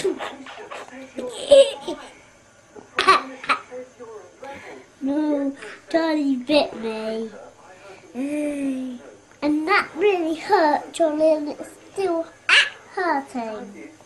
No, Johnny bit me. And that really hurt, Johnny, and it's still hurting.